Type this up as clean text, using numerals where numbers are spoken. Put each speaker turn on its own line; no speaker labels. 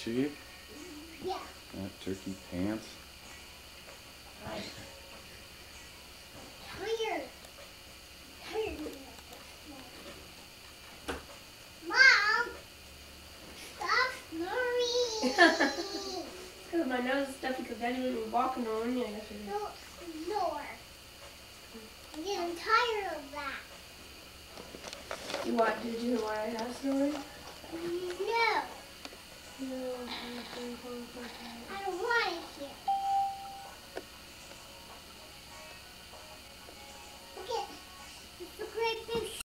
she?
Yeah.
That turkey pants.
Tired. Mom! Stop snoring!
Because my nose is stuffy because Daddy was walking on me yesterday.
Don't snore. I'm getting tired of that.
You what? Did you know why I